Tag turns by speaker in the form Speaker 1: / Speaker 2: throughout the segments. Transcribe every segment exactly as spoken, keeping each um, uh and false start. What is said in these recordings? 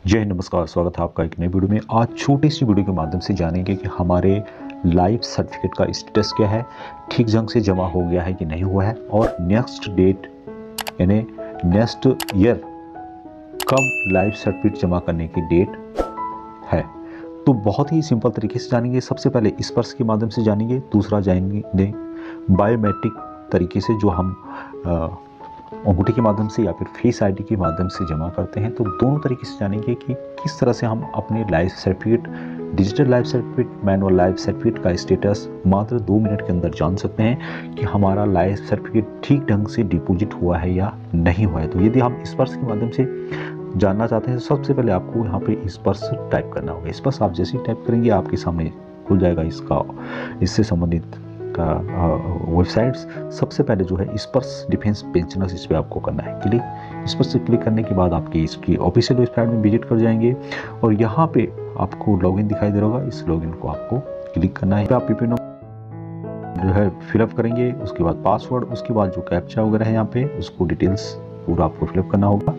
Speaker 1: जय हिंद, नमस्कार। स्वागत है आपका एक नई वीडियो में। आज छोटी सी वीडियो के माध्यम से जानेंगे कि हमारे लाइफ सर्टिफिकेट का स्टेटस क्या है, ठीक ढंग से जमा हो गया है कि नहीं हुआ है, और नेक्स्ट डेट यानी नेक्स्ट ईयर कब लाइफ सर्टिफिकेट जमा करने की डेट है। तो बहुत ही सिंपल तरीके से जानेंगे। सबसे पहले स्पर्श के माध्यम से जानेंगे, दूसरा जानेंगे बायोमेट्रिक तरीके से जो हम आ, अंगूठे के माध्यम से या फिर फेस आईडी के माध्यम से जमा करते हैं। तो दोनों तरीके से जानेंगे कि किस तरह से हम अपने life certificate, digital life certificate, manual life certificate का स्टेटस मात्र दो मिनट के अंदर जान सकते हैं कि हमारा लाइफ सर्टिफिकेट ठीक ढंग से डिपॉजिट हुआ है या नहीं हुआ है। तो यदि हम स्पर्श के माध्यम से जानना चाहते हैं तो सबसे पहले आपको यहाँ पे स्पर्श टाइप करना होगा। स्पर्श आप जैसे ही टाइप करेंगे आपके सामने खुल जाएगा इसका इससे संबंधित का वेबसाइट्स। सबसे पहले जो है स्पर्श डिफेंस पेंशनर्स, इस पर आपको करना है क्लिक। इस पर से क्लिक करने के बाद आपकी इसकी ऑफिशियल वेबसाइट में विजिट कर जाएंगे और यहाँ पे आपको लॉगिन दिखाई दे रहा होगा। इस लॉगिन को आपको क्लिक करना है। आप पीपीनो जो है फिलअप करेंगे, उसके बाद पासवर्ड, उसके बाद जो कैप्चा वगैरह है यहाँ पे उसको डिटेल्स पूरा आपको फिलअप करना होगा।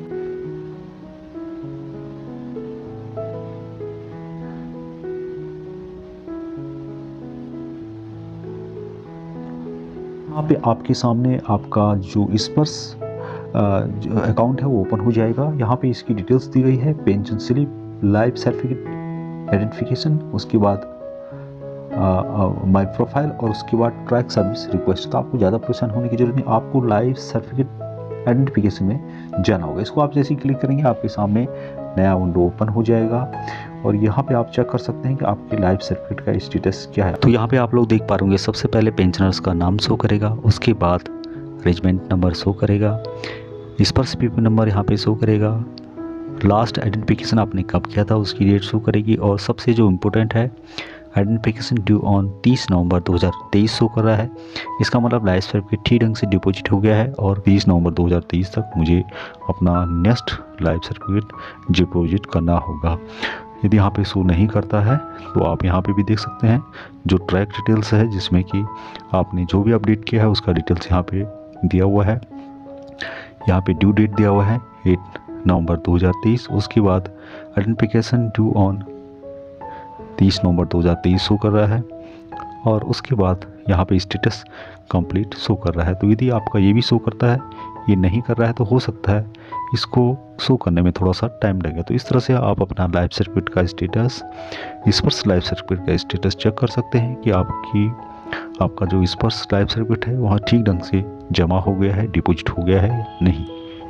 Speaker 1: यहाँ पे आपके सामने आपका जो स्पर्श अकाउंट है वो ओपन हो जाएगा। यहाँ पे इसकी डिटेल्स दी गई है, pension slip, life certificate identification, उसके बाद माय प्रोफाइल और उसके बाद ट्रैक सर्विस रिक्वेस्ट। तो आपको ज़्यादा परेशान होने की जरूरत नहीं, आपको लाइफ सर्टिफिकेट आइडेंटिफिकेशन में जाना होगा। इसको आप जैसे ही क्लिक करेंगे आपके सामने नया विंडो ओपन हो जाएगा और यहाँ पे आप चेक कर सकते हैं कि आपके लाइफ सर्टिफिकेट का स्टेटस क्या है। तो यहाँ पे आप लोग देख पा रहे सबसे पहले पेंशनर्स का नाम शो करेगा, उसके बाद रेजिमेंट नंबर शो करेगा, स्पर्श पीपी नंबर यहाँ पे शो करेगा, लास्ट आइडेंटिफिकेशन आपने कब किया था उसकी डेट शो करेगी, और सबसे जो इम्पोर्टेंट है आइडेंटिफिकेशन ड्यू ऑन तीस नवंबर दो हज़ार तेईस शो कर रहा है। इसका मतलब लाइफ सर्टिफिकेट ठीक ढंग से डिपॉजिट हो गया है और तीस नवंबर दो हज़ार तेईस तक मुझे अपना नेक्स्ट लाइफ सर्टिफिकेट डिपॉजिट करना होगा। यदि यहाँ पे शो नहीं करता है तो आप यहाँ पे भी देख सकते हैं जो ट्रैक डिटेल्स है, जिसमें कि आपने जो भी अपडेट किया है उसका डिटेल्स यहाँ पे दिया हुआ है। यहाँ पे ड्यू डेट दिया हुआ है आठ नवंबर दो हज़ार तेईस, उसके बाद आइडेंटिफिकेशन ड्यू ऑन तीस नवंबर दो हज़ार तेईस शो कर रहा है और उसके बाद यहाँ पे स्टेटस कंप्लीट शो कर रहा है। तो यदि आपका ये भी शो करता है, ये नहीं कर रहा है, तो हो सकता है इसको शो करने में थोड़ा सा टाइम लगेगा। तो इस तरह से आप अपना लाइफ सर्टिफिकेट का स्टेटस, स्पर्श लाइफ सर्टिफिकेट का स्टेटस चेक कर सकते हैं कि आपकी आपका जो स्पर्श लाइफ सर्टिफिकेट है वहाँ ठीक ढंग से जमा हो गया है, डिपॉजिट हो गया है या नहीं।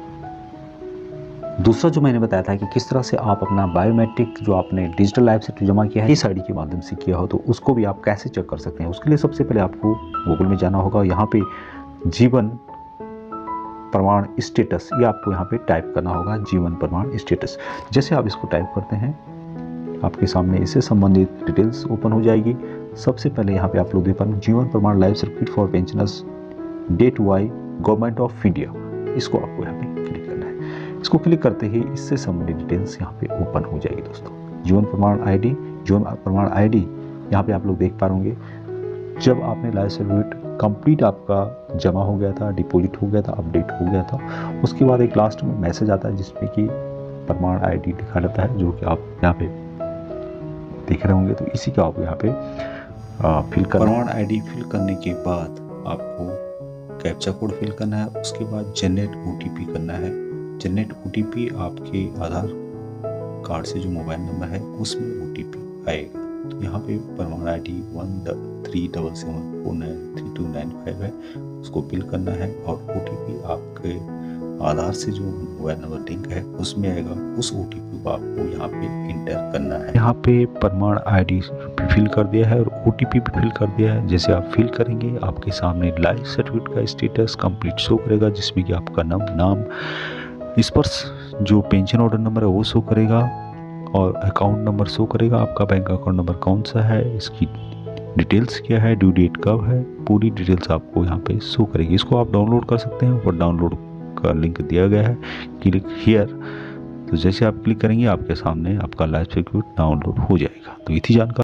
Speaker 1: दूसरा जो मैंने बताया था कि किस तरह से आप अपना बायोमेट्रिक जो आपने डिजिटल लाइफ सर्टिफिकेट जमा किया है इस आईडी के माध्यम से किया हो, तो उसको भी आप कैसे चेक कर सकते हैं। उसके लिए सबसे पहले आपको गूगल में जाना होगा। यहाँ पे जीवन प्रमाण स्टेटस, ये आपको यहाँ पे टाइप करना होगा, जीवन प्रमाण स्टेटस। जैसे आप इसको टाइप करते हैं आपके सामने इससे संबंधित डिटेल्स ओपन हो जाएगी। सबसे पहले यहाँ पे आप लोग देख पा रहे हैं Jeevan Pramaan life certificate for pensioners date वाई गवर्नमेंट ऑफ इंडिया, इसको आपको यहाँ पे क्लिक करना है। इसको क्लिक करते ही इससे संबंधित डिटेल्स यहाँ पे ओपन हो जाएगी। दोस्तों जीवन प्रमाण आईडी, जीवन प्रमाण आईडी यहाँ पे आप लोग देख पा रहे जब आपने लाइफ सर्टिफिकेट कंप्लीट आपका जमा हो गया था, डिपॉजिट हो गया था, अपडेट हो गया था, उसके बाद एक लास्ट में मैसेज आता है जिसमें कि प्रमाण आईडी दिखा रहता है, जो कि आप यहाँ पे देख रहे होंगे। तो इसी का आप यहाँ पे आ, फिल कर प्रमाण आईडी फिल करने के बाद आपको कैप्चा कोड फिल करना है, उसके बाद जनरेट ओटीपी करना है। जनरेट ओटीपी आपके आधार कार्ड से जो मोबाइल नंबर है उसमें ओटीपी आएगा। तो यहाँ पे Pramaan I D one three double seven four nine three two nine five है, उसको फिल करना है और ओ टी पी आपके आधार से जो मोबाइल नंबर लिंक है उसमें आएगा। उस ओ टी पी को आपको यहाँ पे इंटर करना है। यहाँ पे प्रमाण आई डी फिल कर दिया है और ओ टी पी भी फिल कर दिया है। जैसे आप फिल करेंगे आपके सामने लाइफ सर्टिफिकेट का स्टेटस कंप्लीट शो करेगा, जिसमें कि आपका नाम नाम स्पर्श जो पेंशन ऑर्डर नंबर है वो शो करेगा और अकाउंट नंबर शो करेगा, आपका बैंक अकाउंट नंबर कौन सा है, इसकी डिटेल्स क्या है, ड्यू डेट कब है, पूरी डिटेल्स आपको यहाँ पे शो करेगी। इसको आप डाउनलोड कर सकते हैं, ऊपर डाउनलोड का लिंक दिया गया है, क्लिक हियर। तो जैसे आप क्लिक करेंगे आपके सामने आपका लाइफ सर्टिफिकेट डाउनलोड हो जाएगा। तो इतनी जानकारी